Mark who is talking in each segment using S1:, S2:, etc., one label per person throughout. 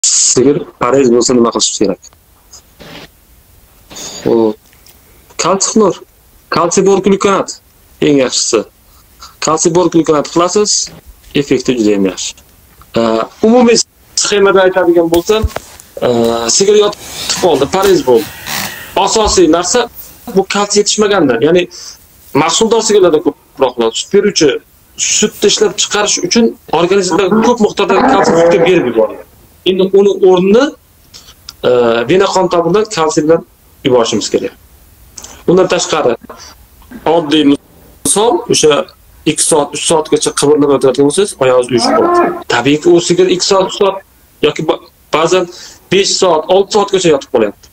S1: sigir parhez bo'lsa nima qilish kerak? Xo'p, kalsiy xlor, kalsiy bor glyukonat eng yaxshisi. Kalsiy bor glyukonat qilasiz, effekti juda ham yaxshi. Umumiy sxemada aytadigan bo'lsam, sigir yotib qoldi, parhez bo'ldi. Asosiy narsa bu kalsiy yetishmaganda, ya'ni mahsuldor sigirlarda ko'proq bo'ladi. Sut beruvchi sutni ishlab chiqarish uchun organizmda ko'p miqdorda kalsiy sutga berib yuboradi. Endi uni o'rnini vena qon tomiridan kalsiy bilan yuborishimiz kerak. Undan tashqari oddiy misol o'sha 2 soat, 3 soatgacha qimirlab o'tiradigan bo'lsangiz, oyog'ingiz uyushib qoladi. Tabiiyki, u sigir 2 soat, 3 soat yoki ba'zan 5 soat, 6 soatgacha yotib qolyapti.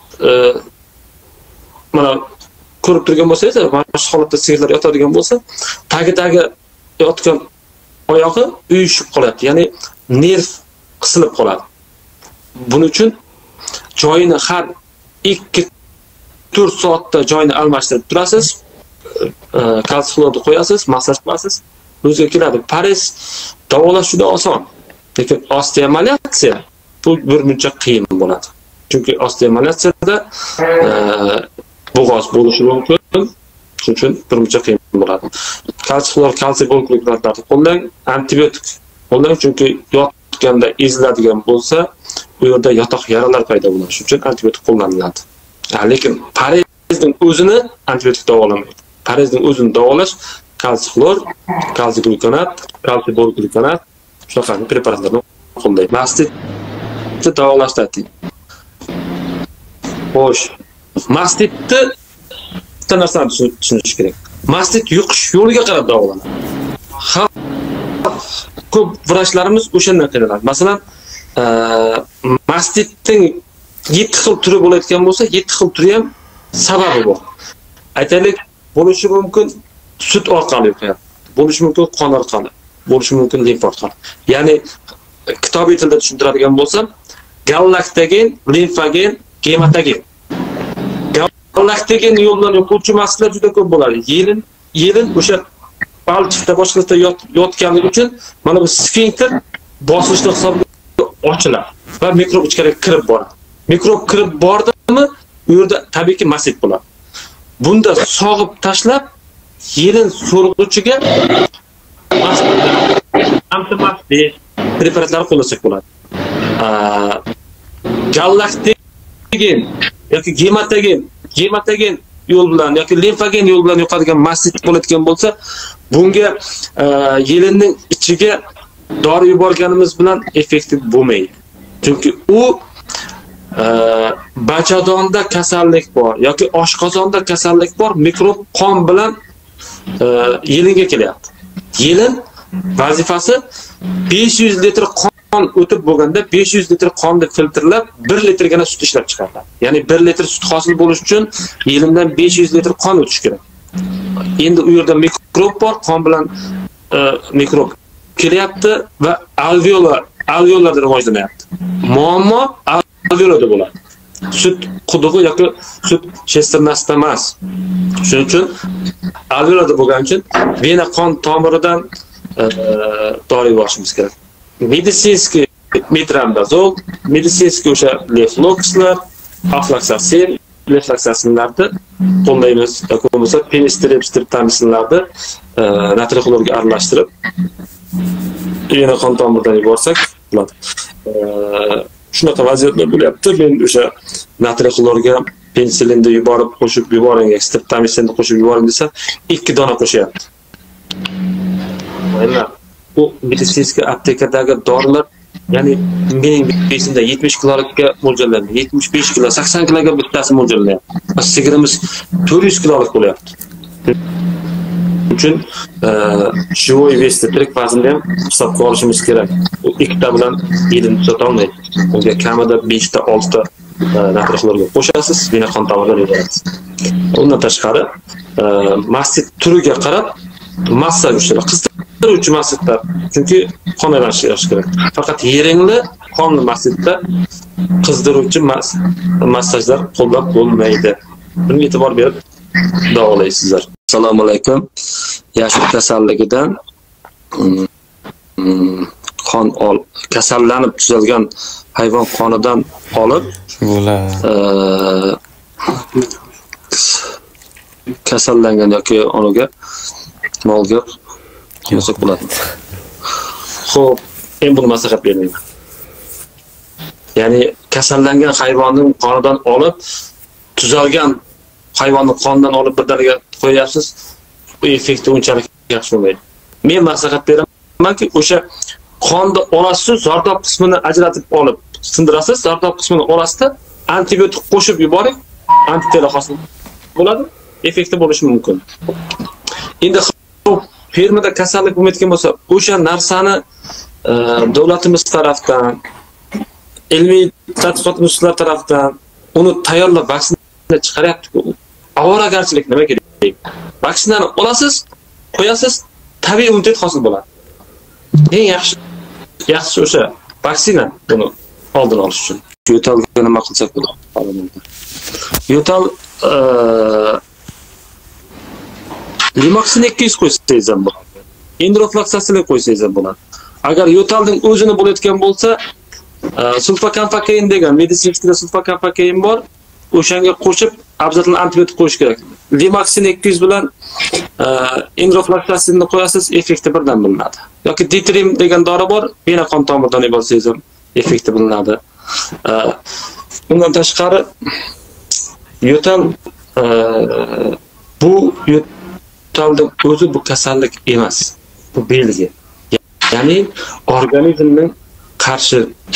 S1: Mana ko'rib turgan bo'lsangiz, mana shu holatda sigirlar yotadigan bo'lsa, tagi yotgan oyog'i uyushib qolyapti. Ya'ni nerv qisilib qoladi. Buning uchun joyini har 2-4 soatda joyini almashtirib turasiz. Kalsiy xlorni qo'yasiz, massaj qilasiz, o'ziga keladi. Parhez davolash juda oson, lekin osteomalatsiya bu birmuncha qiyin bo'ladi. Chunki osteomalatsiyada bo'g'oz bo'lishi mumkin, shuning uchun birmuncha qiyin bo'ladi. Kalsiy xlor, kalsiy bor glyukonatlarni qo'llang, antibiotik qo'llang, chunki yotganda eziladigan bo'lsa, u yerda yotoq yaralar paydo bo'ladi. Shuning uchun antibiotik qo'llaniladi. Lekin parhezning o'zini antibiotik davolamaydi. Parhezning o'zini davolash kalsiy xlor, kalsiy glyukonat, kalsiy bor glyukonat shunaqa preparatlarni qo'llaydi. Mastitni davolashda ayting. Xo'sh, mastitni bitta narsani tushunish kerak. Mastit yuqish yo'liga qarab davolanadi. Ko'p vrachlarimiz o'shandan qiynaladi. Masalan, mastitning 7 xil turi bo'layotgan bo'lsa, 7 xil turi ham sababi bor. Aytaylik, bo'lishi mumkin sut orqali yuqyapti, bo'lishi mumkin qon orqali, bo'lishi mumkin limfa orqali. Ya'ni kitobiy tilda tushuntiradigan bo'lsam, gallaktogen, limfagen, gematogen. Gallaktogen yo'l bilan yo'quvchi mastlar juda ko'p bo'ladi. Yelin o'sha balchiqda boshqasida yotganligi uchun mana bu sfinkter bosishni hisobiga ochiladi va mikrob ichkariga kirib boradi. Mikrob kirib bordimi, u yerda tabiiyki mastit bo'ladi. Bunda sog'ib tashlab, yelin so'rg'uchiga antimastit preparatlar qo'llasak bo'ladi. Gallaktogen yoki gematogen yo'l bilan yoki limfagen yo'l bilan yo'qadigan mastit bo'ladigan bo'lsa, bunga yelinning ichiga dori yuborganimiz bilan effektiv bo'lmaydi. Chunki u bachadonda kasallik bor yoki oshqozonda kasallik bor, mikrob qon bilan yelinga kelyapti. Yelin vazifasi 500 litr qon o'tib bo'lganda 500 litr qonni filtrlab 1 litrgina sut ishlab chiqaradi. Ya'ni 1 litr sut hosil bo'lish uchun yelindan 500 litr qon o'tishi kerak. Endi u yerda mikrob bor, qon bilan mikrob kelyapti va alveollarda rivojlanyapti. Muammo alveolada bo'ladi. Sut qudug'i yoki sut shesternasida emas. Shuning uchun alveolada bo'lgani uchun vena qon tomiridan dori yuborishimiz kerak. Медицинский metronidazol, медицинский o'sha leflokslar, aflaksasin, leflaksasinlarni qo'llaymiz. Yoki bo'lmasa penistrip, streptomycinlarni natriy xlorga aralashtirib vena qon tomiridan yuborsak bo'ladi. Shunaqa vaziyatlar bo'lyapti. Men o'sha natriy xlorga penisilinni yuborib qo'shib yuboring, streptomycinni qo'shib yuboring desam, 2 dona qo'shyapti. Mana bu meditsinskiy aptekadagi dorilar, ya'ni mening besimda 70 kilolikka mo'ljallangan, 75 kilo, 80 kiloga bittasi mo'ljallanyapti. Sigirimiz 400 kilolik bo'lyapti. Uchun живой весni tirik vaznni ham hisobga olishimiz kerak. Bu ikkita bilan yelin tuzata olmaydi. Unga kamida 5 ta 6 ta natriy xlorga qo'shasiz, vena qon tomiridan yuborasiz. Undan tashqari mastit turiga qarab massaj usullar, qizdiruvchi mastitlar, chunki qon aylanishi kerak. Faqat yeringli qonli mastitda qizdiruvchi massajlar qo'llab bo'lmaydi. Bunga e'tibor berib davolaysizlar. Assalomu alaykum. Yashil kasalligidan qon kasallanib tuzalgan hayvon qonidan olib kasallangan yoki onaga molga qilsak bo'ladi. Xo'p, men buni maslahat beraman. Ya'ni kasallangan hayvonning qonidan olib tuzalgan hayvonning qonidan olib birdaniga qo'yasiz, bu effekti unchalik yaxshi bo'lmaydi. Men maslahat beramanki, o'sha qonni olasiz, zardob qismini ajratib olib sindirasiz, zardob qismini olasizda antibiotik qo'shib yuboring, antitela hosil bo'ladi, effekti bo'lishi mumkin. Endi fermada kasallik bo'lmayotgan bo'lsa, o'sha narsani davlatimiz tarafdan, ilmiy tadqiqot institutlari tarafdan uni tayyorlab vaksina chiqaryapti-ku. Avoragarchilik nima kerak? Vaksinani olasiz, qo'yasiz, tabiiy immunitet hosil bo'ladi. Eng yaxshi o'sha vaksina buni oldini olish uchun. Yo'talga nima qilsak bo'ladi? Yo'tal Limaxin 200 qo'ysangiz ham bo'ladi. Endrofloksasilik qo'ysangiz ham bo'ladi. Agar yo'talning o'zini bo'layotgan bo'lsa, sulfakamfakein degan meditsinskida sulfakamfakein bor. O'shanga qo'shib obязательно antibiotik qo'yish kerak. Limaxin 200 bilan endrofloksasinni qo'yasiz, effekti birdan bilinadi. Yoki ditrim degan dori bor, vena qon tomiridan bo'lsangiz ham effekti bilinadi. Undan tashqari yo'tal bu yo'talning o'zi bu kasallik emas. Bu belgi. Ya'ni organizmning qarshi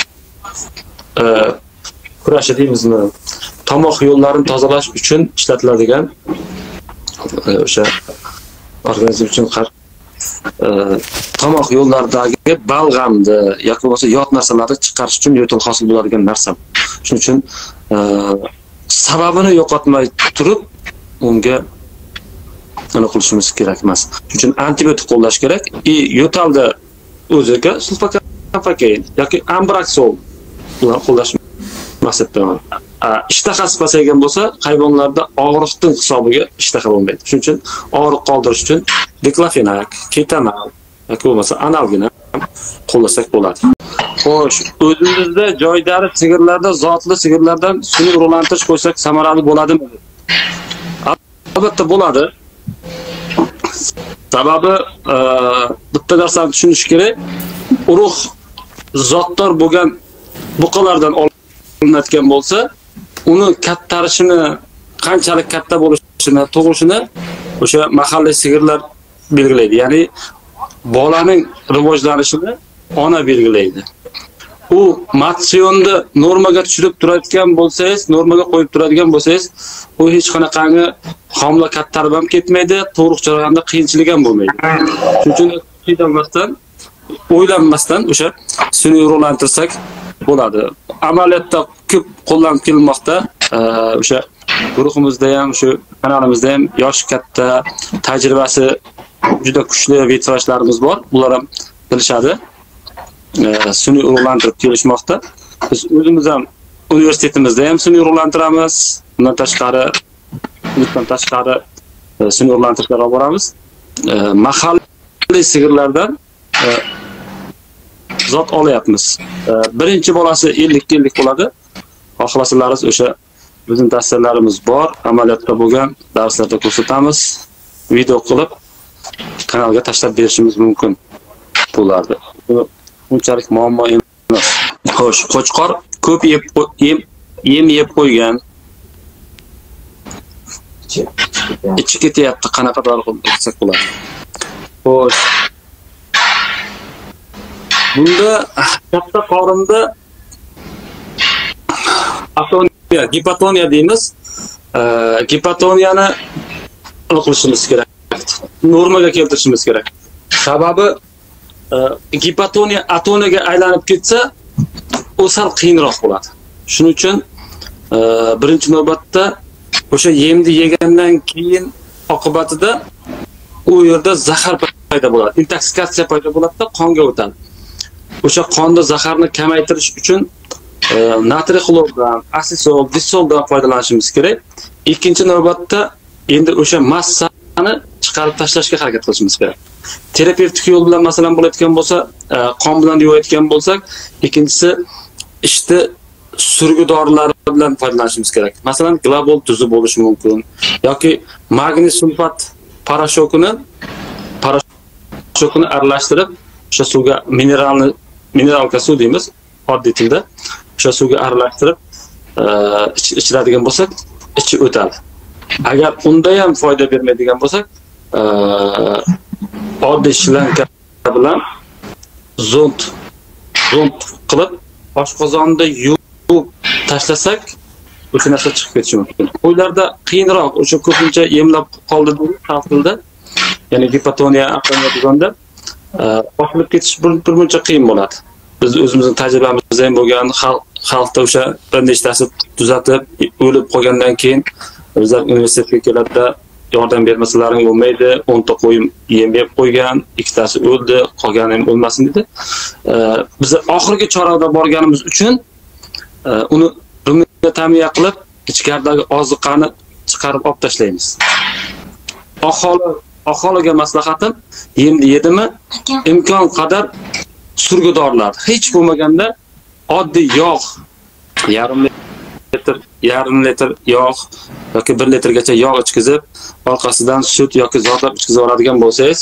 S1: kurashi deymizmi? Tomoq yo'llarini tozalash uchun ishlatiladigan o'sha organizm uchun tomoq yo'llaridagi balg'amni yoki bo'lmasa yot narsalarni chiqarish uchun yo'tal hosil bo'ladigan narsa. Shuning uchun sababini yo'qotmay turib unga nima qilishimiz kerak emas. Shuning uchun antibiotik qo'llash kerak. Yo'talda o'ziga sulfakamfakein yoki ambraksol bilan qo'llash maqsad bilan. Ishtahasi pasaygan bo'lsa, hayvonlarda og'riqning hisobiga ishtaha bo'lmaydi. Shuning uchun og'riq qoldirish uchun diklofenak, ketanol yoki bo'lmasa analgina qo'llasak bo'ladi. Xo'sh, o'zimizda joydagi sigirlarda, zotli sigirlardan sun'iy urug'lantirish qo'ysak samarali bo'ladimi? Albatta bo'ladi. Sababi bitta narsani tushunish kerak. Urug' zotdor bo'lgan buqalardan olinadigan bo'lsa, uni kattarishini, qanchalik katta bo'lishini, tug'ishini o'sha mahalliy sigirlar belgilaydi. Ya'ni bolaning rivojlanishini ona belgilaydi. U matsionni normaga tushirib turadigan bo'lsangiz, normaga qo'yib turadigan bo'lsangiz, u hech qanaqangi homila kattarib ham ketmaydi, tug'ruq jarayonida qiyinchilik ham bo'lmaydi. Shuning uchun o'ylanmasdan o'sha sun'iy urug'lantirsak bo'ladi. Amaliyotda ko'p qo'llanib kelinmoqda. O'sha guruhimizda ham, shu kanalimizda ham yosh katta, tajribasi juda kuchli veterinalarimiz bor. Ular ham bilishadi. Sun'iy urug'lantirib kelishmoqda. Biz o'zimiz ham universitetimizda ham sun'iy urug'lantiramiz. Bundan tashqari sun'iy urug'lantirishlar olib boramiz. Mahalliy sigirlardan zot olyapmiz. Birinchi bolasi 50-50 bo'ladi. Xohlasangiz o'sha bizning tavsiyalarimiz bor. Amaliyotda bo'lgan darslarda ko'rsatamiz. Video qilib kanalga tashlab berishimiz mumkin bo'lardi. Unchalik muammo emas. Xo'sh, qo'chqor ko'p yem yeb qo'ygan. Ichi ketyapti, qanaqa dori qilsak bo'ladi? Xo'sh. Bunda katta qorinda gipotoniya deymiz. Gipotoniyani qilishimiz kerak. Normaga keltirishimiz kerak. Sababi gipotoniya atoniyaga aylanib ketsa, u sal qiyinroq bo'ladi. Shuning uchun birinchi navbatda o'sha yemni yegandan keyin oqibatida u yerda zahar paydo bo'ladi. Intoksikatsiya paydo bo'ladi-da, qonga o'tadi. O'sha qonda zaharni kamaytirish uchun natriy xlordan, asisol, dissoldan foydalanishimiz kerak. Ikkinchi navbatda endi o'sha massani chiqarib tashlashga harakat qilishimiz kerak. terapevtik yo'l bilan masalan bo'layotgan bo'lsa, qon bilan yuvayotgan bo'lsak, ikkinchisi ishni surgi dorilari bilan foydalanishimiz kerak. Masalan, global tuzi bo'lishi mumkin yoki magniy sulfat parashokini aralashtirib, o'sha suvga mineralka suv deymiz, oddiy tilda. O'sha suvga aralashtirib ichiradigan bo'lsak, ichi o'tadi. Agar unda ham foyda bermaydigan bo'lsak, oddiy shlanka bilan zont qilib oshqozonda yuvib tashlasak, o'sha narsa chiqib ketishi mumkin. Uylarda qiyinroq, o'sha ko'pincha emlab qoldi xalqda, ya'ni gipotoniya aqllanadigonda oshilib ketish birmuncha qiyin bo'ladi. Biz o'zimizning tajribamizda ham bo'lgan, xalqda o'sha bir nechtasi tuzatib o'lib qolgandan keyin bizlar universitetga keladida yordam bermasalaring bo'lmaydi, 10 ta qo'yim yem yeb qo'ygan, ikkitasi o'ldi, qolgani ham o'lmasin dedi. Biz oxirgi choraga borganimiz uchun uni rumga ta'miya qilib, ichkaridagi oziqani chiqarib olib tashlaymiz. Aholiga maslahatim, yemni yedimi, imkon qadar surgi dorilar. Hech bo'lmaganda oddiy yog', yarim litr yog' yoki 1 litrgacha yog' ichkizib, orqasidan sut yoki zotlab ichkizib oladigan bo'lsangiz,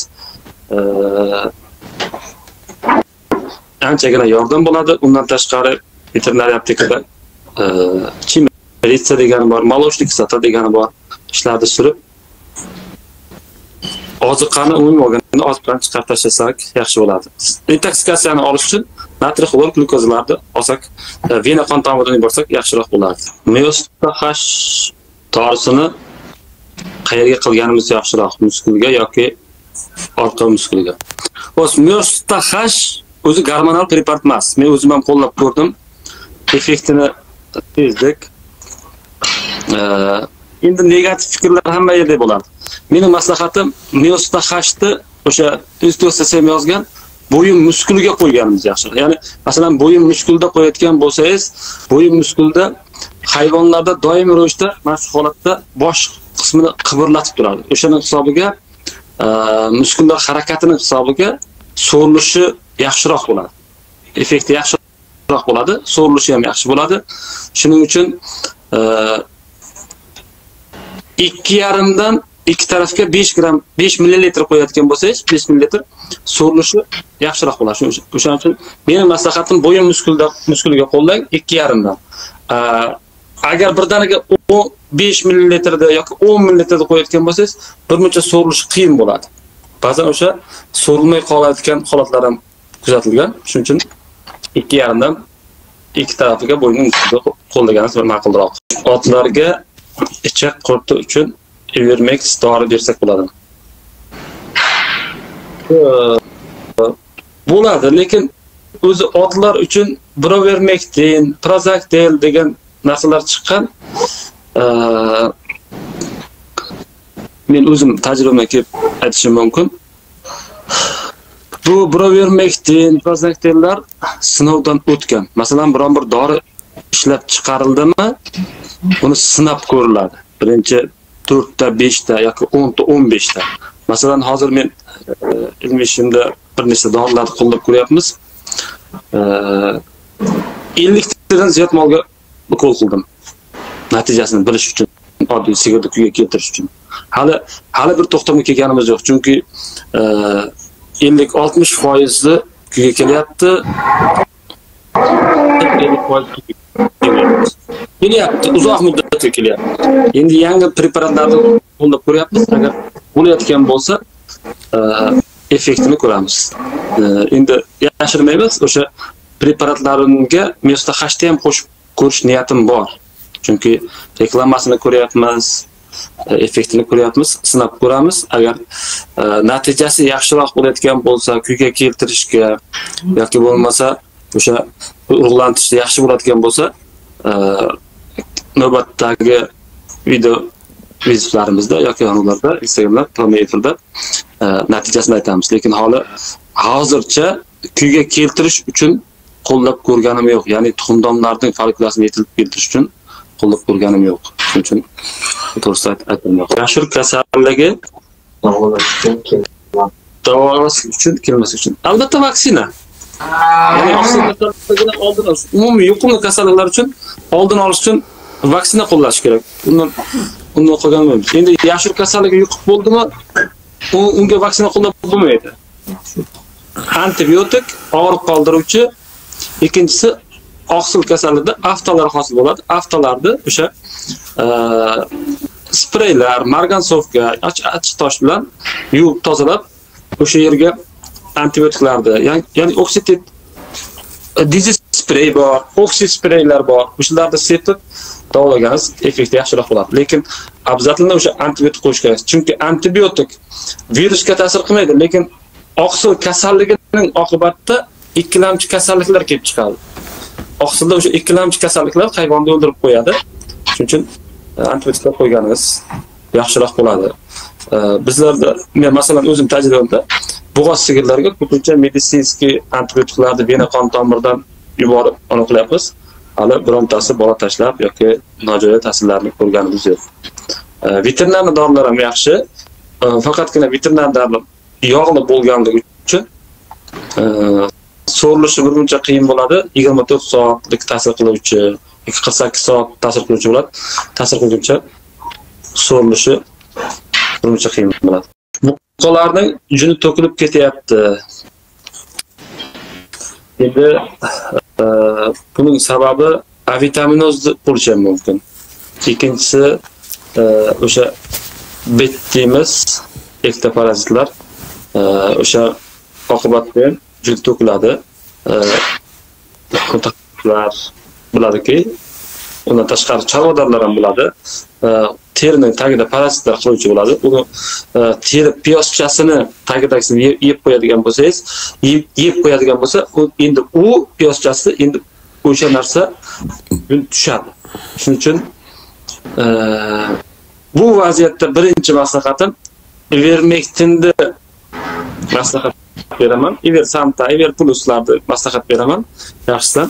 S1: anchagina yordam bo'ladi. Undan tashqari veterinariya aptekada chimritsa degani bor, moloshnik kisota degani bor, ishlarni surib oziqani umumiy olganda oziqani chiqarib tashlasak yaxshi bo'ladi. Intoksikatsiyani olish uchun natriy xlor glyukozalarni olsak, vena qon tomiridan yuborsak yaxshiroq bo'ladi. Miostita H torisini qayerga qilganimiz yaxshiroq, muskulga yoki orqa muskulga. Miostita H o'zi gormonal preparat emas. Men o'zim ham qo'llab ko'rdim. Effektini sezdik. Endi negativ fikrlar hamma yerda bo'ladi. Mening maslahatim miostita H'ni o'sha Instagram yozgan bo'yin muskuliga qo'yganimiz yaxshi. Ya'ni masalan bo'yin muskulida qo'yayotgan bo'lsangiz, bo'yin muskulida hayvonlarda doim ravishda mana shu holatda bosh qismini qimirlatib turadi. O'shaning hisobiga muskullar harakatining hisobiga so'rilishi yaxshiroq bo'ladi. Effekti yaxshiroq bo'ladi, so'rilishi ham yaxshi bo'ladi. Shuning uchun 2,5 dan ikki tarafga 5 millilitr qo'yayotgan bo'lsangiz, 5 millilitr so'rilishi yaxshiroq bo'ladi. O'shaning uchun mening maslahatim bo'yin muskuliga qo'llang 2,5 dan. Agar birdaniga 5 millilitrda yoki 10 millilitrda qo'yayotgan bo'lsangiz, birmuncha so'rilishi qiyin bo'ladi. Ba'zan o'sha so'rilmay qolayotgan holatlar ham kuzatilgan. Shuning uchun 2,5 dan ikki tarafiga bo'yinning ustiga qo'llaganimiz ma'qulroq. Otlarga ichak qurti uchun Ivermex dori bersak bo'ladimi? Bo'ladi, lekin o'zi otlar uchun Brovermectin, Prozactel degan narsalar chiqqan. Men o'zim tajribamdan kelib aytishim mumkin. Bu Brovermectin, Prozactellar sinovdan o'tgan. Masalan, biron bir dori ishlab chiqarildimi, uni sinab ko'riladi. Birinchi 4 ta, 5 ta yoki 10 ta, 15 ta. Masalan, hozir men ilmiy ishimda bir nechta dorilarni qo'llab ko'ryapmiz. 50 tadan ziyod molga ukol qildim. Natijasini bilish uchun, oddiy sigirni kuyga keltirish uchun. Hali bir to'xtamga kelganimiz yo'q, chunki 50-60% kuyga kelyapti. 50% kelyapti, uzoq muddatga kelyapti. Endi yangi preparatlarni qo'llab ko'ryapmiz. Agar bo'layotgan bo'lsa, effektini ko'ramiz. Endi yashirmaymiz, o'sha preparatlarimga miostita H'ni ham qo'shib ko'rish niyatim bor. Chunki reklamasini ko'ryapmiz, effektini ko'ryapmiz, sinab ko'ramiz. Agar natijasi yaxshiroq bo'layotgan bo'lsa, kuyga keltirishga yoki bo'lmasa o'sha urug'lantirishda yaxshi bo'ladigan bo'lsa, navbatdagi videolarimizda yoki yozuvlarda, Instagramda, Prometheus'da natijasini aytamiz. Lekin hozircha kuyga keltirish uchun qo'llab ko'rganim yo'q. Ya'ni tuxumdonlarning folikulasini yetilib keltirish uchun qo'llab ko'rganim yo'q. Shuning uchun to'g'risini aytolmayman. Yashir kasalligi davolash uchun, kelmaslik uchun. Albatta vaksina. Ya'ni oqsil kasalligidan oldin olish, umumiy yuqumli kasalliklar uchun oldin olish uchun vaksina qo'llash kerak. Undan qolganmaymiz. Endi yashil kasalligi yuqib bo'ldimi, unga vaksina qo'llab bo'lmaydi. Antibiotik og'riq qoldiruvchi, ikkinchisi oqsil kasalligida aftalar hosil bo'ladi. Aftalarni o'sha spreylar, margansovka, achchiq tosh bilan yuvib tozalab, o'sha yerga antibiotiklarni, ya'ni oksitit dizis sprey bor, oksid spreylar bor. O'shalarni sepib davolagansiz effekti yaxshiroq bo'ladi. Lekin afzalini o'sha antibiotik qo'yish kerak. Chunki antibiotik virusga ta'sir qilmaydi, lekin oqsil kasalligining oqibatida ikkilamchi kasalliklar kelib chiqadi. Oqsilda o'sha ikkilamchi kasalliklar hayvonni o'ldirib qo'yadi. Shuning uchun antibiotiklar qo'yganingiz yaxshiroq bo'ladi. Bizlarda, men masalan o'zim tajribamda bo'g'oz sigirlarga ko'pincha meditsinskiy antibiotiklarni vena qon tomiridan yuborib aniqlayapmiz. Hali birontasi bola tashlab yoki nojo'ya ta'sirlarni ko'rganimiz yo'q. Veterinarni dorilar ham yaxshi, faqatgina veterinar dori yog'li bo'lganligi uchun so'rilishi birmuncha qiyin bo'ladi. 24 soatlik ta'sir qiluvchi, 48 soat ta'sir qiluvchi bo'ladi. Ta'sir qilguncha so'rilishi birmuncha qiyin bo'ladi. Buqalarning juni to'kilib ketyapti. Endi buning sababi avitaminoz bo'lishi mumkin. Ikkinchisi o'sha betdimiz ektoparazitlar o'sha oqibatda jun to'kiladi. Kontaktlar bo'ladiki, undan tashqari chorvadorlar ham bo'ladi. Terining tagida parazitlar qiluvchi bo'ladi. Uni teri piyozchasini tagidagisini yeb qo'yadigan bo'lsangiz, yeb qo'yadigan bo'lsa, endi u piyozchasi endi o'sha narsa tushadi. Shuning uchun bu vaziyatda birinchi maslahatim ivermektinni maslahat beraman. Iversanta, Iverpluslarni maslahat beraman. Yaxshisidan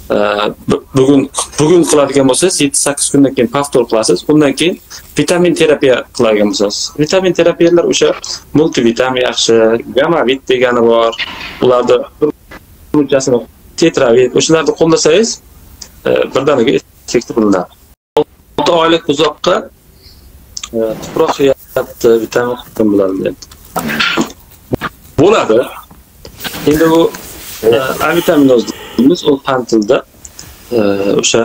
S1: bugun qiladigan bo'lsangiz 7-8 kundan keyin pavtor qilasiz. Undan keyin vitamin terapiya qiladigan bo'lsangiz. Vitamin terapiyalar o'sha multivitamin yaxshi, gamavit degani bor. Ularni bunchasini tetravit, o'shalarni qo'llasangiz birdaniga effekti bo'linadi. 6 oylik uzoqqa tuproq yeyapti, vitamin bo'ladi. Bo'ladi. Endi bu avitaminoz deymiz, u fan tilida o'sha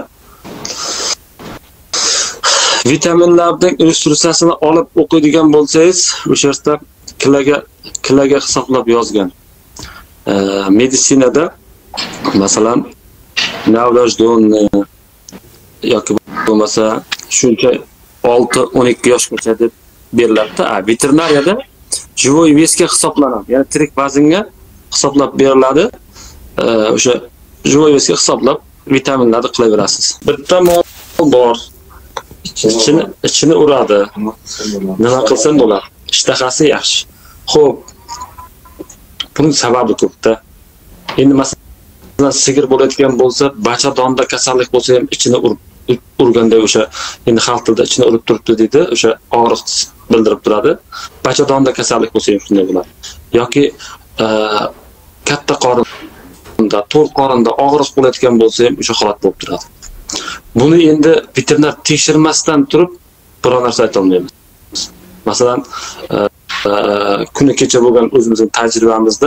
S1: vitaminlarning instruksiyasini olib o'qiydigan bo'lsangiz, o'sha yerda kiloga hisoblab yozgan. Meditsinada masalan navlajdonni yoki bo'lmasa shuncha 6-12 yoshgacha deb beriladi. Veterinariyada живой весga hisoblanadi. Ya'ni tirik vaznga hisoblab beriladi. O'sha живой весga hisoblab vitaminlarni qilaverasiz. Bitta mol bor. Ichini uradi. Nima qilsam bo'ladi? Ishtahasi yaxshi. Xo'p. Buning sababi ko'pda. Endi masalan sigir bo'layotgan bo'lsa, bachadonda kasallik bo'lsa ham ichini urganda o'sha endi xalq tilida ichini urib turibdi deydi, o'sha og'riq bildirib turadi. Bachadonda kasallik bo'lsa ham shunday bo'ladi. Yoki katta qorinda, to'rt qorinda og'riq bo'layotgan bo'lsa ham o'sha holat bo'lib turadi. Buni endi veterinar tekshirmasdan turib biror narsa ayta olmaymiz. Masalan, kuni kecha bo'lgan o'zimizning tajribamizda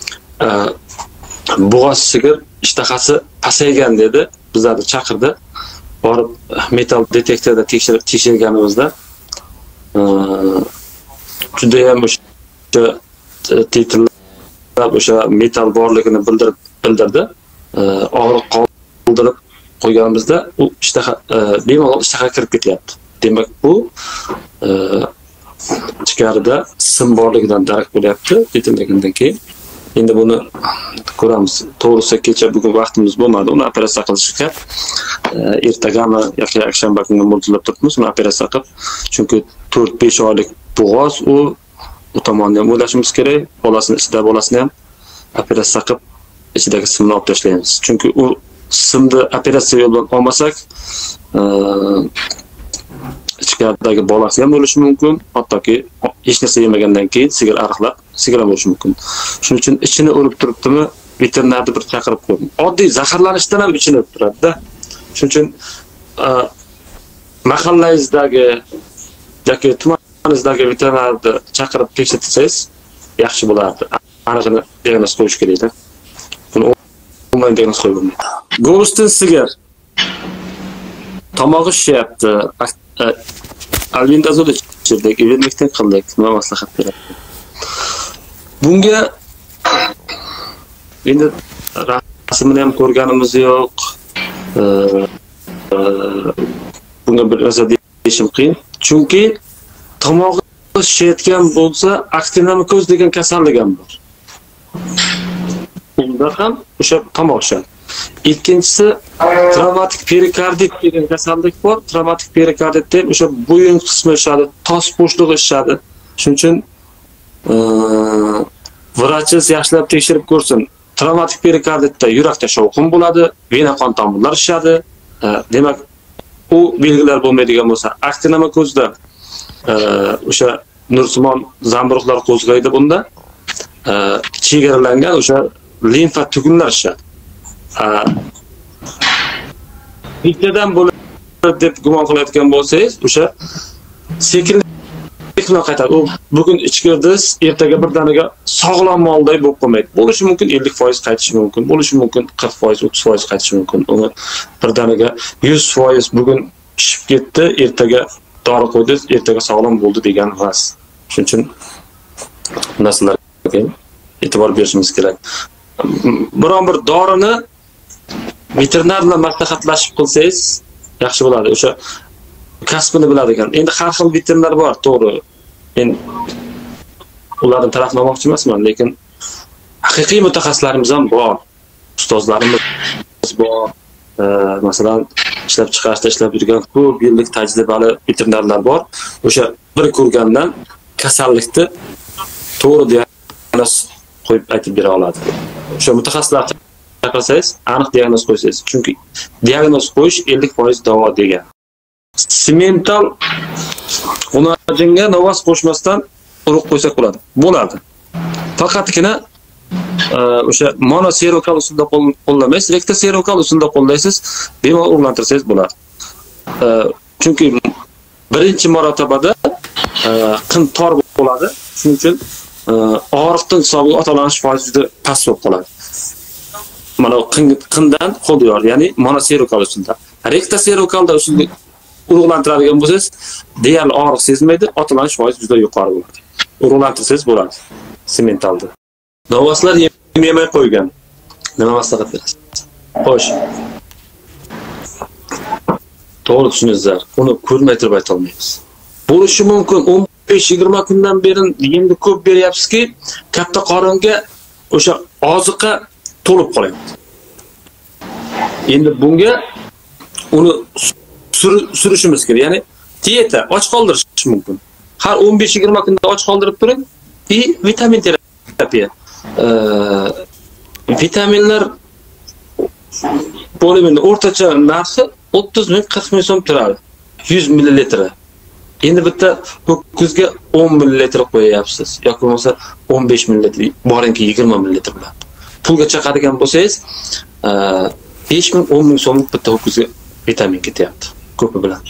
S1: bo'g'oz sigir ishtahasi pasaygan dedi, bizlarni chaqirdi. Borib metal detektorda tekshirganimizda juda ham o'sha titrlab o'sha metal borligini bildirdi. Og'riq qoldirib qo'yganimizda u ishtaha bemalol ishtahaga kirib ketyapti. Demak, bu ichkarida sim borligidan darak bo'lyapti aytilgandan keyin. Endi buni ko'ramiz. To'g'risi kecha bugun vaqtimiz bo'lmadi. Uni operatsiya qilishga ertagami yoki yakshanba kunga mo'ljallab turibmiz. Uni operatsiya qilib, chunki 4-5 oylik bo'g'oz u tomondan ham o'ylashimiz kerak. Bolasini ham operatsiya qilib ichidagi simni olib tashlaymiz. Chunki u simni operatsiya yo'li bilan olmasak, ichkaridagi bolasi ham bo'lishi mumkin, hattoki hech narsa yemagandan keyin sigir ariqlab, sigir ham bo'lishi mumkin. Shuning uchun ichini o'rib turibdimi, veterinarni bir chaqirib qo'ydim. Oddiy zaharlanishdan ham ichini o'rib turadi-da. Shuning uchun mahallangizdagi yoki tumaningizdagi veterinarni chaqirib tekshirsangiz yaxshi bo'lardi. Aniqini diagnoz qo'yish kerak-da. Buni onlayn diagnoz qo'yib bo'lmaydi. Go'stin sigir tomog'i shishyapti. Albendazol ichirdik, ivermektin qildik. Nima maslahat beradi? Bunga endi rasmini ham ko'rganimiz yo'q. Bunga bir narsa deyishim qiyin. Chunki tomog'i shishayotgan bo'lsa, aktinamikoz degan kasallik ham bor. Bunda ham o'sha tomoq shishadi. Ikkinchisi travmatik perikardit degan kasallik bor. Travmatik perikarditda o'sha bo'yin qismi shishadi, tos bo'shlig'i shishadi. Shuning uchun vrachingiz yaxshilab tekshirib ko'rsin. Travmatik perikarditda yurakda shovqin bo'ladi, vena qon tomirlari shishadi. Demak, u belgilar bo'lmaydigan bo'lsa, aktinamikozda o'sha nursimon zamburug'lar qo'zg'aydi bunda. Chegaralangan o'sha limfa tugunlar shishadi. Bittadan bo'ladi deb gumon qilayotgan bo'lsangiz, o'sha sekinlik bilan qaytadi. U bugun ichkirdingiz, ertaga birdaniga sog'lom molday bo'lib qolmaydi. Bo'lishi mumkin 50% qaytishi mumkin, bo'lishi mumkin 40%, 30% qaytishi mumkin. Uni birdaniga 100% bugun shishib ketdi, ertaga dori qo'ydingiz, ertaga sog'lom bo'ldi degan emas. Shuning uchun narsalarga e'tibor berishimiz kerak. Biron bir dorini veterinar bilan maslahatlashib qilsangiz yaxshi bo'ladi. O'sha kasbini biladigan. Endi har xil veterinar bor, to'g'ri. Men ularni taraflamoqchi emasman, lekin haqiqiy mutaxassislarimiz ham bor. Ustozlarimiz bor. Masalan, ishlab chiqarishda ishlab yurgan ko'p yillik tajribali veterinarlar bor. O'sha bir ko'rgandan kasallikni to'g'ri diagnoz qo'yib aytib bera oladi. O'sha mutaxassislar chaqirsangiz, aniq diagnoz qo'ysangiz. Chunki diagnoz qo'yish 50% davo degan. Semental unajinga novas qo'shmasdan urug' qo'ysak bo'ladi. Bo'ladi. Faqatgina o'sha monoserokal usulda qo'llamaysiz, rektoserokal usulda qo'llaysiz, bemalol urug'lantirsangiz bo'ladi. Chunki birinchi marotabada qin tor bo'ladi. Shuning uchun og'riqning hisobiga otolanish foizi juda past bo'lib qoladi. Mana qindan qo'lyor, ya'ni monoserokal usulda. Rektoserokalda usulda urug'lantiradigan bo'lsangiz, deyarli og'riq sezmaydi, otolanish foizi juda yuqori bo'ladi. Urug'lantirsangiz bo'ladi. Sementalda. Novaslar yemay qo'ygan. Nima maslahat berasiz? Xo'sh. To'g'ri tushuningizlar. Uni ko'rmay turib ayta olmaymiz. Bo'lishi mumkin 15-20 kundan beri yemni ko'p beryapsizki, katta qoringa o'sha oziqa to'lib qolyapti. Endi bunga uni surishimiz kerak. Ya'ni dieta och qoldirish mumkin. Har 15-20 kunda och qoldirib turing, vitamin terapiya. Vitaminlar bo'limini o'rtacha narxi 30 ming 40 ming so'm turadi. 100 ml. Endi bitta ho'kizga 10 ml qo'yayapsiz yoki bo'lmasa 15 ml, boringki 20 ml bilan. Pulga chaqadigan bo'lsangiz, 5 ming 10 ming so'mlik bitta ho'kizga vitamin ketyapti. Ko'pi bilan.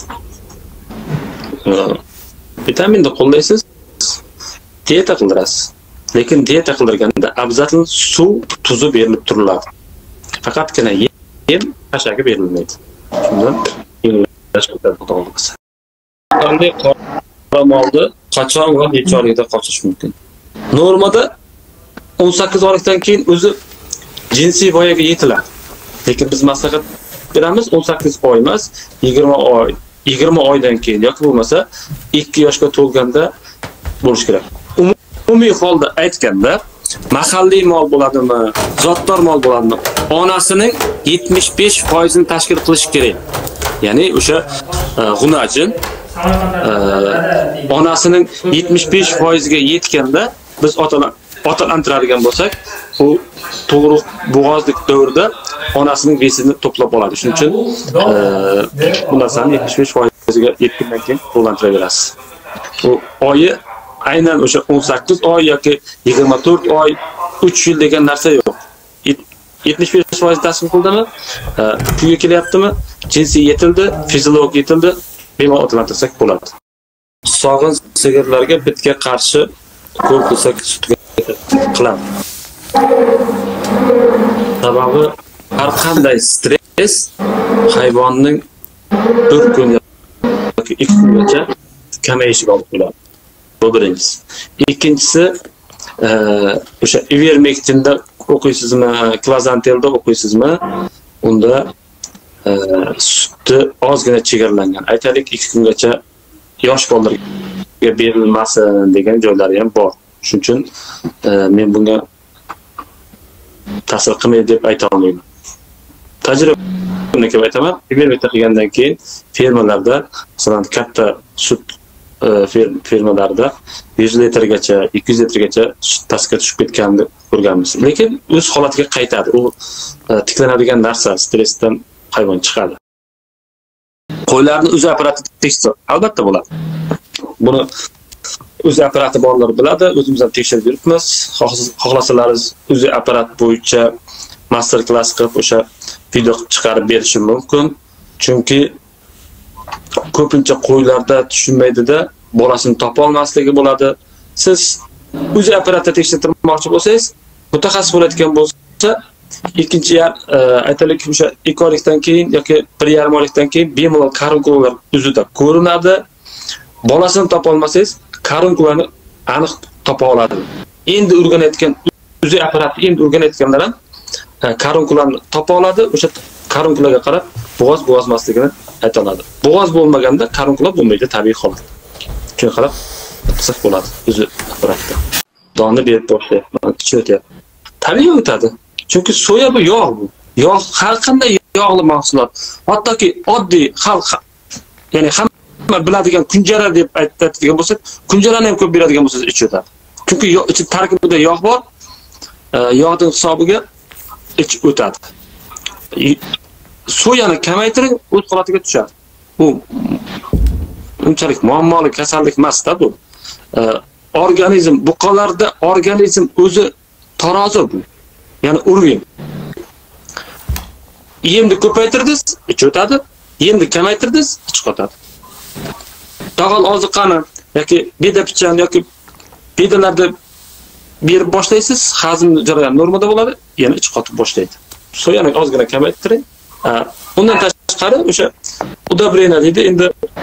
S1: Vitaminni qo'llaysiz, dieta qildirasiz. Lekin dieta qildirganda afzal suv, tuzi berilib turiladi. Faqatgina yem qashagi berilmaydi. Shundan yengillashib ketadi xudolig'iz. Qanday qoramolni qachon va necha oylikda qochish mumkin? Normada 18 oylikdan keyin o'zi jinsiy voyaga yetiladi. Lekin biz maslahat beramiz 18 oy emas, 20 oy, 20 oydan keyin yoki bo'lmasa 2 yoshga to'lganda bo'lish kerak. Umumiy holda aytganda, mahalliy mol bo'ladimi, zotdor mol bo'ladimi, onasining 75% ni tashkil qilish kerak. Ya'ni o'sha g'unajin onasining 75% ga yetganda biz otalantiradigan bo'lsak, u tug'ruq bo'g'ozlik davrida onasining besini to'plab oladi. Shuning uchun bu narsani 75%ga yetgandan keyin to'lantiraverasiz. Bu oyi aynan o'sha 18 oy yoki 24 oy, 3 yil degan narsa yo'q. 75% tasmin qildimi? Pulga kelyaptimi? Jinsiy yetildi, fiziologik yetildi, bemalol otalantirsak bo'ladi. Sog'in sigirlarga bitga qarshi ko'p bo'lsak sutga qilamiz. Sababi har qanday stress hayvonning bir kun yoki 2 kungacha kamayishiga olib keladi. Bu birinchisi. Ikkinchisi, o'sha ivermektinda o'qiysizmi, klozantelda o'qiysizmi? Unda sutni ozgina chegaralangan. Aytaylik 2 kungacha yosh bolalarga berilmasin degan joylari ham bor. Shuning uchun men bunga ta'sir qilmaydi deb ayta olmayman. Tajribamni kelib aytaman. Ivermektin qilgandan keyin fermalarda, masalan, katta sut fermalarda 100 litrgacha, 200 litrgacha sut pastga tushib ketganini ko'rganmiz. Lekin o'z holatiga qaytadi. U tiklanadigan narsa, stressdan hayvon chiqadi. Qo'ylarni o'z apparati tekshir, albatta bo'ladi. Buni o'z apparati borlar biladi, o'zimiz ham tekshirib yuribmiz. Xohlasalaringiz o'z apparat bo'yicha master klass qilib o'sha video chiqarib berishim mumkin. Chunki ko'pincha qo'ylarda tushunmaydi-da, bolasini topa olmasligi bo'ladi. Siz o'z apparatda tekshirtirmoqchi bo'lsangiz, mutaxassis bo'ladigan bo'lsa, ikkinchi aytaylik o'sha 2 oylikdan keyin yoki 1,5 oylikdan keyin bemalol karunkular o'zida ko'rinadi. Bolasini topa olmasangiz, karunkularni aniq topa oladi. Endi o'rganayotgan o'z apparatni endi o'rganayotganlar ham karunkularni topa oladi. O'sha karunkularga qarab bo'g'ozmasligini ayta oladi. Bo'g'oz bo'lmaganda karunkular bo'lmaydi, tabiiy holat. Shunga qarab qisq bo'ladi o'zi apparatda. Donni berib boshlayapman, ichiryapti. Tabiiy o'tadi. Chunki soya bu yog' bu. Yog' har qanday yog'li mahsulot. Hattoki oddiy xalq, ya'ni hamma biladigan kunjara deb aytadigan bo'lsak, kunjarani ham ko'p beradigan bo'lsangiz ich o'tadi. Chunki ichi tarkibida yog' bor. Yog'ning hisobiga ich o'tadi. Soyani kamaytiring, o'z holatiga tushadi. Bu unchalik muammoli kasallik emas-da bu. Organizm, buqalarda organizm o'zi tarozi bu. Ya'ni urg'ing. Yemni ko'paytirdingiz, ich o'tadi. Yemni kamaytirdingiz, ich qotadi. Tog'al oziqani yoki beda pichan yoki bedalarda berib boshlaysiz, hazm jarayoni normada bo'ladi, yana ich qotib boshlaydi. Soyani ozgina kamaytiring. Undan tashqari o'sha udobrena deydi, endi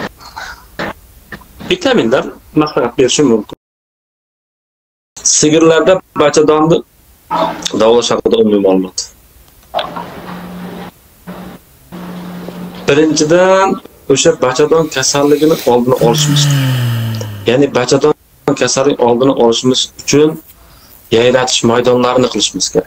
S1: vitaminlar maslahat berishim mumkin. Sigirlarda bachadonni davolash haqida umumiy ma'lumot. Birinchidan o'sha bachadon kasalligini oldini olishimiz. Ya'ni bachadon kasallik oldini olishimiz uchun yayratish maydonlarini qilishimiz kerak.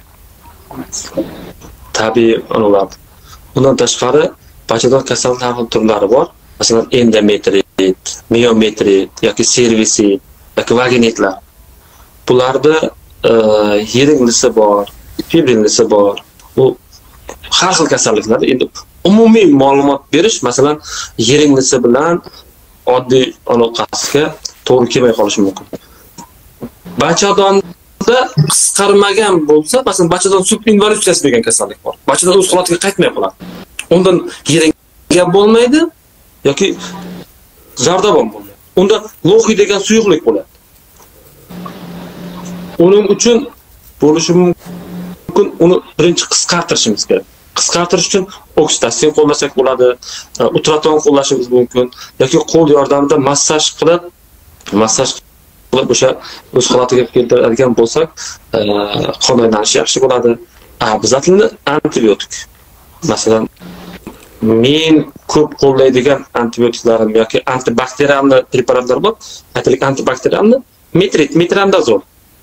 S1: Tabiiy onalar. Bundan tashqari bachadon kasalliklarining turlari bor. Masalan, endometrit, miometrit yoki servisit yoki vaginitlar. Bularda yeringlisi bor, fibrinlisi bor. Bu har xil kasalliklar. Endi umumiy ma'lumot berish, masalan, yeringlisi bilan oddiy aloqasiga to'g'ri kelmay qolishi mumkin. Bachadonda qisqarmagan bo'lsa, masalan, bachadon subinvolyutsiyasi degan kasallik bor. Bachadon o'z holatiga qaytmay qoladi. Undan yeringa bo'lmaydi yoki zardobon bo'lmaydi. Unda loxiy degan suyuqlik bo'ladi. Uning uchun bo'lishi mumkin, uni birinchi qisqartirishimiz kerak. Qisqartirish uchun oksidatsiya qo'llasak bo'ladi, ultraton qo'llashimiz mumkin yoki qo'l yordamida massaj qilib o'sha o'z holatiga keltiradigan bo'lsak, qon aylanishi yaxshi bo'ladi. Obязательно antibiotik. Masalan, men ko'p qo'llaydigan antibiotiklarim yoki antibakterialni preparatlar bor. Aytaylik, antibakterialni metronidazol.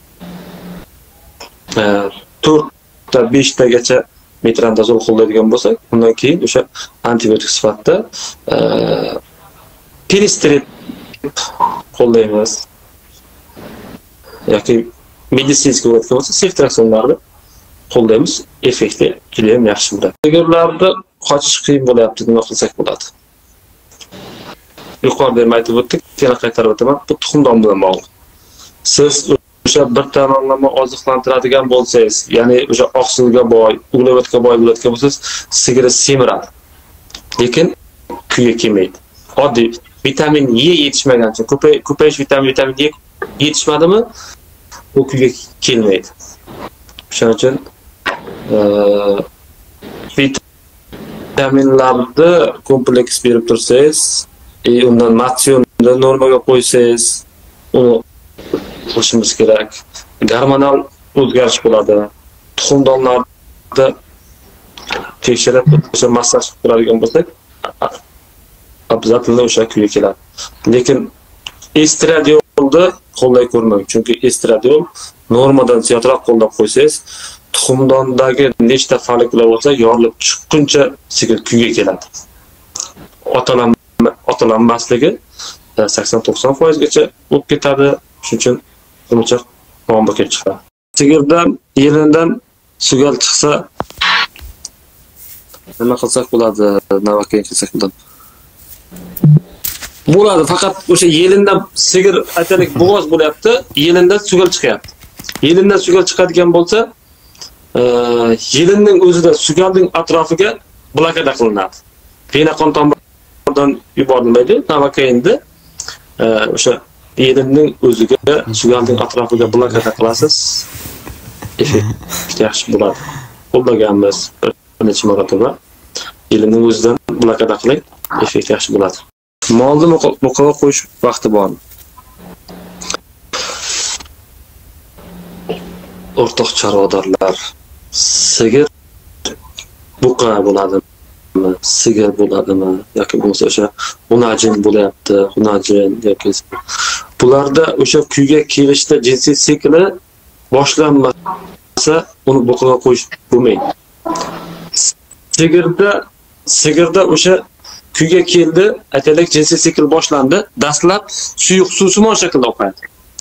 S1: 4 ta 5 tagacha metronidazol qo'llaydigan bo'lsak, undan keyin o'sha antibiotik sifatida penistrip qo'llaymiz yoki meditsinskiy bo'layotgan bo'lsa, sektraksiyonlarni qo'llaymiz. Effekti juda ham yaxshi bo'ladi. Sigirlarda qochish qiyin bo'lyapti, nima qilsak bo'ladi? Yuqorida ham aytib o'tdik, yana qaytarib o'taman. Bu tuxumdon bilan bog'liq. Siz o'sha bir tomonlama oziqlantiradigan bo'lsangiz, ya'ni o'sha oqsilga boy, uglevodga boy bo'ladigan bo'lsangiz, sigiri semiradi. Lekin kuya kelmaydi. Oddiy vitamin E yetishmagan uchun, ko'payish vitamin E yetishmadimi, bu kuya kelmaydi. Shuning uchun vitaminlarni kompleks berib tursangiz, undan maksionni normaga qo'ysangiz, uni qilishimiz kerak. Gormonal o'zgarish bo'ladi. Tuxumdonlarni tekshirib, o'sha massaj qiladigan bo'lsak, обязательно o'sha kuya keladi. Lekin estradiolni qo'llay ko'rmang, chunki estradiol normadan ziyodroq qo'llab qo'ysangiz, tuxumdondagi nechta folliklar bo'lsa, yorilib chiqquncha sigir kuya keladi. Otalanmasligi 80-90% gacha o'tib ketadi. Shuning uchun uncha muammo kelib chiqadi. Sigirdan, yelidan sugal chiqsa nima qilsak bo'ladi? Navakka kelsak bo'ladi. Bo'ladi, faqat o'sha yelindan sigir aytalik bo'g'oz bo'lyapti, yelindan sugal chiqyapti. Yelindan sugal chiqadigan bo'lsa, yelinning o'zida sugalning atrofiga blokada qilinadi. Vena qon tomiridan yuborilmaydi, navakainda o'sha yelinning o'ziga sugalning atrofiga blokada qilasiz. Effekt yaxshi bo'ladi. Qo'llaganmiz bir necha marotaba. Yelinning o'zidan blokada qiling, effekt yaxshi bo'ladi. Molni muqova qo'yish vaqti bormi? O'rtoq chorvadorlar, sigir buqa bo'ladimi, sigir bo'ladimi yoki bo'lsa o'sha xunajin bo'layapti, xunajin yoki bularda o'sha kuyga kelishda jinsiy sikli boshlanmasa, uni buqaga qo'yish bo'lmaydi. Sigirda o'sha kuyga keldi, aytaylik jinsiy sikl boshlandi, dastlab suyuq suvsimon shaklda oqadi.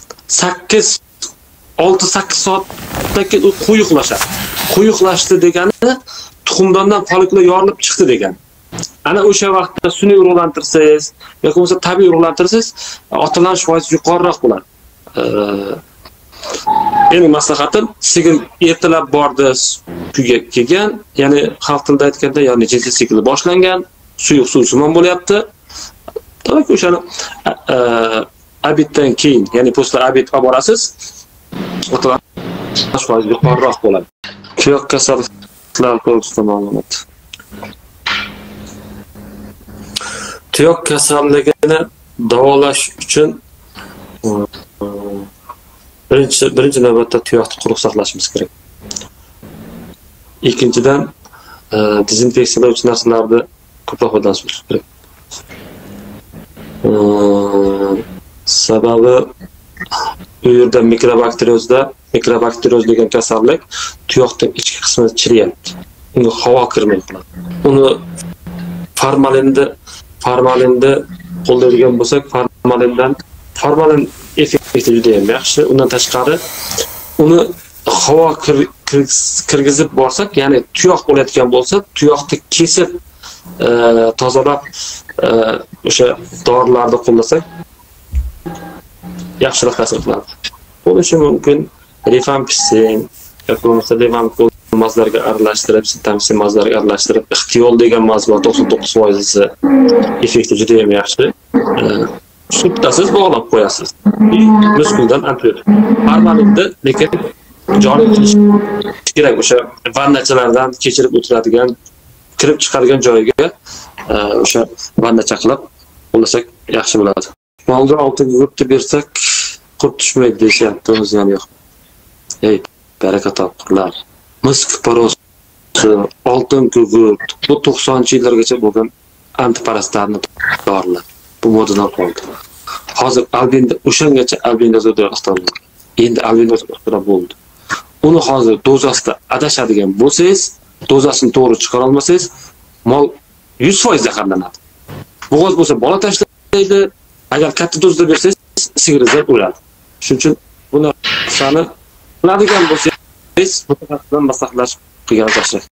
S1: 6-8 soatdan keyin u quyuqlashadi. Quyuqlashdi degani tuxumdondan folliklar yorilib chiqdi degani. Ana o'sha vaqtda sun'iy urug'lantirsangiz yoki bo'lmasa tabiiy urug'lantirsangiz, otalanish foizi yuqoriroq bo'ladi. Mening maslahatim, sigir ertalab bordi, kuyga kelgan, ya'ni xalq tilida aytganda, ya'ni jinsiy sikli boshlangan, suyuq suvsimon bo'lyapti. Demak, o'shani abitdan keyin, ya'ni posla abit olib borasiz, otalanish foizi yuqoriroq bo'ladi. Tuyoq kasalliklar to'g'risida ma'lumot. Tuyoq kasalligini davolash uchun birinchi navbatda tuyoqni quruq saqlashimiz kerak. Ikkinchidan, dezinfeksiyalovchi narsalarni ko'proq foydalanishimiz kerak. Sababi u yerda mikrobakterioz degan kasallik tuyoqning ichki qismini chiriyapti. Unga havo kirmay qoladi. Uni formalinni qo'llaydigan bo'lsak, formalin effekti juda ham yaxshi. Undan tashqari uni havo kirgizib borsak, ya'ni tuyoq bo'layotgan bo'lsa, tuyoqni kesib tozalab o'sha dorilarni qo'llasak yaxshiroq ta'sir qiladi. Bo'lishi mumkin rifampicin yoki bo'lmasa mazlarga aralashtirib, sitamsin mazlarga aralashtirib, ixtiyol degan maz bor, 99% effekti juda ham yaxshi. Sutasiz bog'lab qo'yasiz. Muskuldan antibiotik. Formalinni lekin joriy qilish kerak. O'sha vannachalardan kechirib o'tiradigan, kirib chiqargan joyiga o'sha vannacha qilib qo'llasak yaxshi bo'ladi. Molga oltin gugurtni bersak, qurt tushmaydi deyapti, o'zi ham yo'q. Ey, baraka topqirlar. Mis kiparoz, oltin gugurt, bu 90-yillargacha bo'lgan antiparasitlarni dorilar. Bu modadan qoldi. Hozir albinda o'shangacha albendazol iqtidor. Endi albendazol iqtidor bo'ldi. Uni hozir dozasida adashadigan bo'lsangiz, dozasini to'g'ri chiqara olmasangiz, mol 100% zaharlanadi. Bo'g'oz bo'lsa bola tashlaydi, agar katta dozda bersangiz, sigiringiz o'ladi. Shuning uchun bu narsani qiladigan bo'lsangiz, mutaxassis bilan maslahatlashib qilgan yaxshi.